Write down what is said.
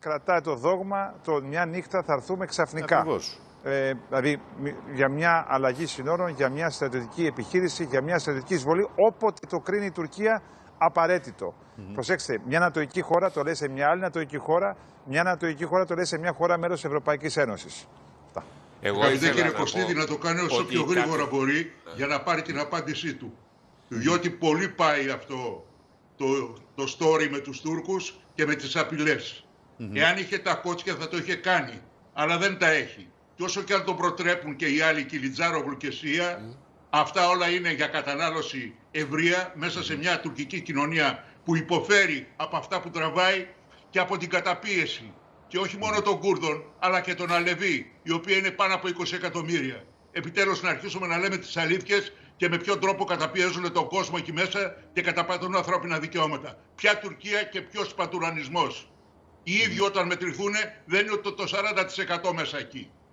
κρατάει το δόγμα το μια νύχτα θα έρθουμε ξαφνικά. Ακριβώς. Δηλαδή για μια αλλαγή συνόρων, για μια στρατιωτική επιχείρηση, για μια στρατιωτική εισβολή, όποτε το κρίνει η Τουρκία απαραίτητο. Προσέξτε, μια ανατολική χώρα το λέει σε μια άλλη ανατολική χώρα, μια ανατολική χώρα το λέει σε μια χώρα μέλος της Ευρωπαϊκής Ένωσης. Εγώ ήθελα κύριε Κωστίδη να το κάνει όσο πιο γρήγορα μπορεί για να πάρει την απάντησή του. Διότι πολύ πάει αυτό το story με τους Τούρκους και με τις απειλές. Εάν είχε τα κότσια θα το είχε κάνει, αλλά δεν τα έχει. Και όσο και αν το προτρέπουν και οι άλλοι, Κιλιτζάρογλου και Σία, αυτά όλα είναι για κατανάλωση ευρεία μέσα σε μια τουρκική κοινωνία που υποφέρει από αυτά που τραβάει και από την καταπίεση. Και όχι μόνο των Κούρδων, αλλά και των Αλεβί, οι οποίοι είναι πάνω από 20 εκατομμύρια. Επιτέλους να αρχίσουμε να λέμε τις αλήθειες και με ποιον τρόπο καταπιέζουν τον κόσμο εκεί μέσα και καταπατούν ανθρώπινα δικαιώματα. Ποια Τουρκία και ποιος πατουρανισμός. Οι ίδιοι όταν μετρηθούν δεν είναι το 40% μέσα εκεί.